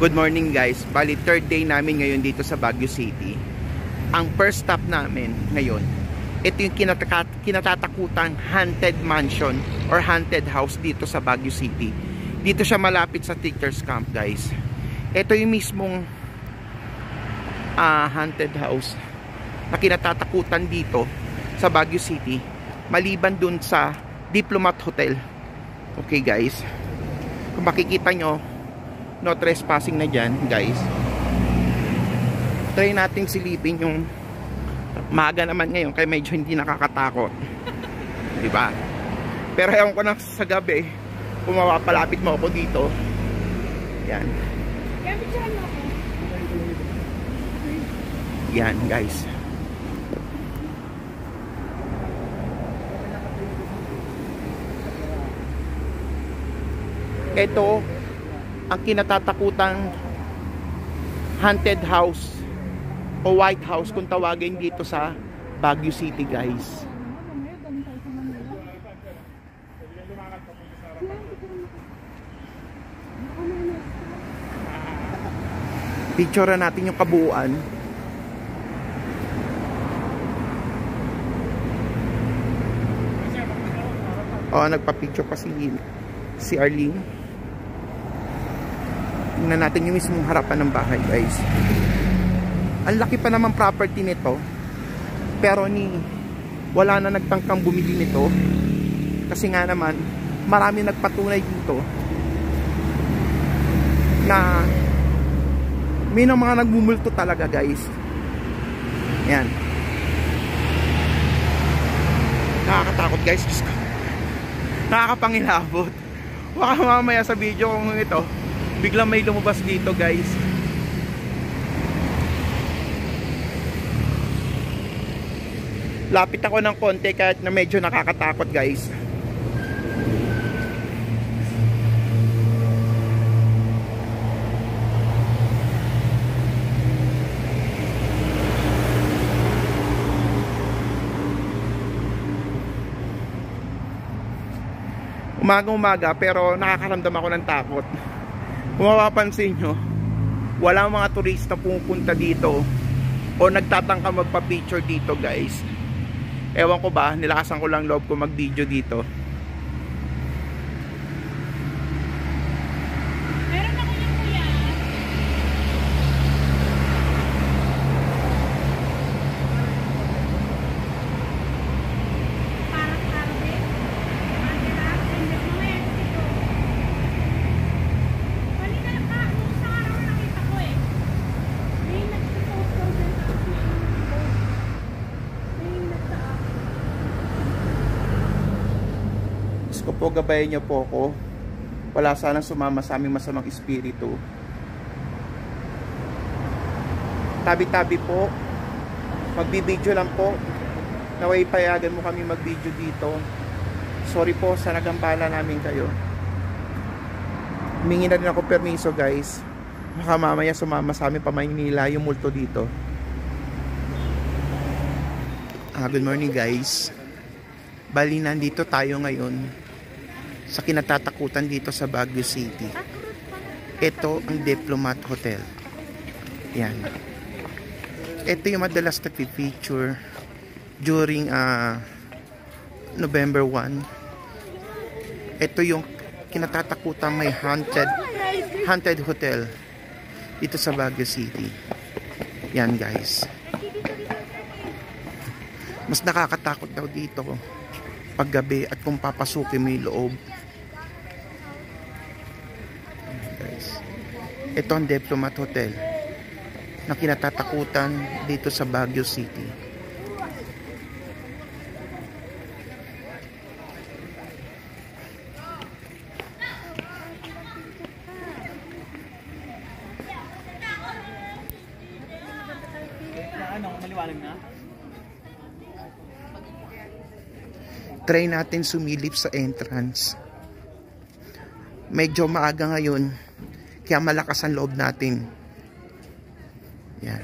Good morning guys, bali third day namin ngayon dito sa Baguio City. Ang first stop namin ngayon, ito yung kinatatakutang haunted mansion or haunted house dito sa Baguio City. Dito siya malapit sa teachers camp guys. Ito yung mismong haunted house na kinatatakutan dito sa Baguio City, maliban dun sa Diplomat Hotel. Okay guys, kung makikita nyo, no trespassing na dyan guys. Try nating silipin yung maaga naman ngayon kaya medyo hindi nakakatakot, diba? Pero ewan ko na sa gabi kung mapapalapit mo ako dito. Yan. Yan guys. Ito ang kinatatakutang haunted house o White House kung tawagin dito sa Baguio City guys. Picture natin yung kabuuan. Oh, nagpa-picture pa si Arlene. Tingnan natin yung mismong harapan ng bahay guys. Ang laki pa naman property nito, pero wala na nagtangkang bumili nito kasi nga naman marami nagpatunay dito na may mga nagmumulto talaga guys. Yan, nakakatakot guys. Diyos ko, nakakapangilabot. Baka mamaya sa video kung ito biglang may lumabas dito guys. Lapit ako ng konti kahit na medyo nakakatakot guys. Umaga pero nakakaramdam ako ng takot. Kung mapapansin nyo, walang mga turista pumupunta dito o nagtatangka magpa-picture dito guys. Ewan ko ba, nilakasan ko lang loob ko mag-video dito. Meron ako yung kuya. Parang tarde. Ko po, gabayan niyo po ako. Wala sanang sumama sa aming masamang espiritu. Tabi-tabi po. Magbibideo lang po. Naway payagan mo kami magbideo dito. Sorry po sa nagambala namin kayo. Humingi na rin ako permiso guys. Baka mamaya sumama sa aming Maynila yung multo dito. Good morning guys. Bali nandito tayo ngayon sa kinatatakutan dito sa Baguio City. Ito ang Diplomat Hotel. Yan. Ito yung madalas na feature during November 1. Ito yung kinatatakutan may haunted hotel dito sa Baguio City. Yan guys. Mas nakakatakot daw dito paggabi at kung papasukin mo yung loob. Ito ang Diplomat Hotel na kinatatakutan dito sa Baguio City. Maliwanag na? Try natin sumilip sa entrance. Medyo maaga ngayon, kaya malakas ang loob natin. Yan.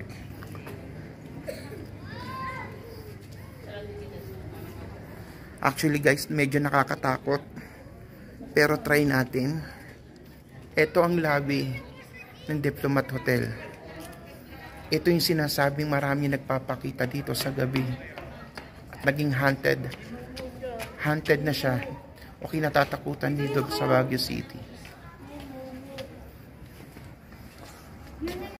Actually guys, medyo nakakatakot. Pero try natin. Ito ang lobby ng Diplomat Hotel. Ito yung sinasabing marami nagpapakita dito sa gabi. At naging haunted. Haunted na siya o kinatatakutan dito sa Baguio City.